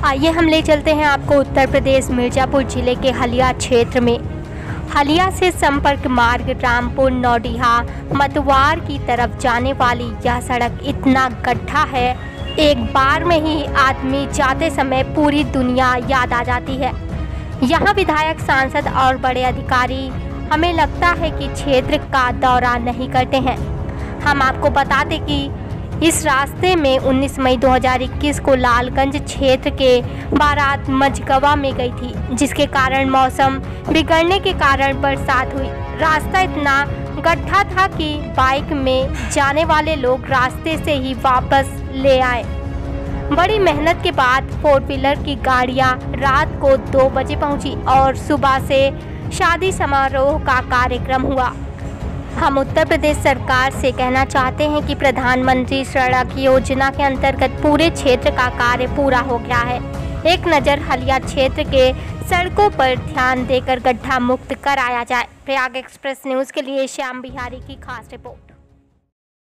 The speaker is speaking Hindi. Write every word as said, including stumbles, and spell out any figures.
आइए हम ले चलते हैं आपको उत्तर प्रदेश मिर्ज़ापुर जिले के हलिया क्षेत्र में। हलिया से संपर्क मार्ग रामपुर नौडिहा मतवार की तरफ जाने वाली यह सड़क इतना गड्ढा है, एक बार में ही आदमी जाते समय पूरी दुनिया याद आ जाती है। यहाँ विधायक, सांसद और बड़े अधिकारी हमें लगता है कि क्षेत्र का दौरा नहीं करते हैं। हम आपको बता दें कि इस रास्ते में उन्नीस मई दो हज़ार इक्कीस को लालगंज क्षेत्र के बारात मझगवा में गई थी, जिसके कारण मौसम बिगड़ने के कारण बरसात हुई। रास्ता इतना गड्ढा था कि बाइक में जाने वाले लोग रास्ते से ही वापस ले आए। बड़ी मेहनत के बाद फोर व्हीलर की गाड़ियां रात को दो बजे पहुंची और सुबह से शादी समारोह का कार्यक्रम हुआ। हम उत्तर प्रदेश सरकार से कहना चाहते हैं कि प्रधानमंत्री सड़क योजना के अंतर्गत पूरे क्षेत्र का कार्य पूरा हो गया है। एक नज़र हलिया क्षेत्र के सड़कों पर ध्यान देकर गड्ढा मुक्त कराया जाए। प्रयाग एक्सप्रेस न्यूज़ के लिए श्याम बिहारी की खास रिपोर्ट।